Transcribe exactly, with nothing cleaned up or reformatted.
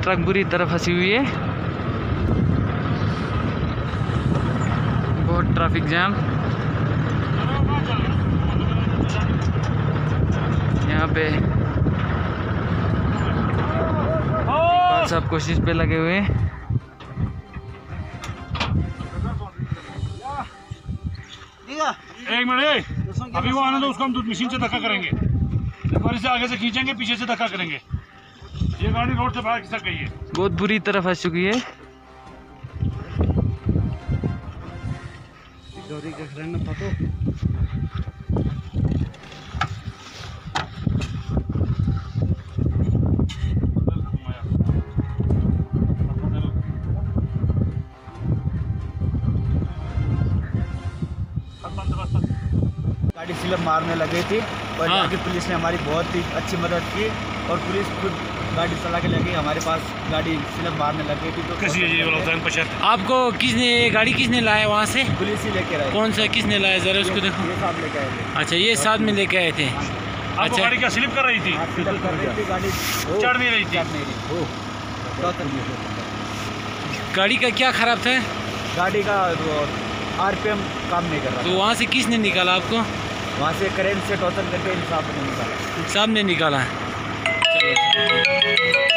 Truck बुरी तरह फंसी हुई है, बहुत ट्रैफिक जाम यहाँ पे। सब कोशिश पे लगे हुए हैं। एक मिनट, अभी वो आने दो उसको, हम दूध मशीन से धक्का करेंगे, गाड़ी से आगे से खींचेंगे, पीछे से धक्का करेंगे। ये गाड़ी रोड से बाहर खिसक गई है, बहुत बुरी तरह फंस चुकी है। गाड़ी स्लिप मारने लगी थी और हाँ। आगे पुलिस ने हमारी बहुत ही अच्छी मदद की और पुलिस खुद गाड़ी चला के लगी हमारे पास, गाड़ी स्लिप मारने लगी थी। तो कैसी है ये वाला उदाहरण पश्चात? आपको किसने गाड़ी किसने लाया वहाँ से? पुलिस ही लेके आए। कौन सा किसने लाया जरा उसको देखो। ये साथ लेके आए थे। अच्छा ये साथ में लेके आए थे। आपको अच्छा गाड़ी क्या स्लिप कर रही थी? हाँ, स्लिप कर रही थी गाड़ी, चढ़ नहीं रही थी। चढ़ नहीं रही। गाड़ी का क्या खराब था? गाड़ी का आरपीएम काम नहीं कर रहा तो वहाँ से किसने निकाला आपको? वहाँ से करेंट से टोचन करके इंसाफ ने निकाला। साहब ने निकाला। चलो।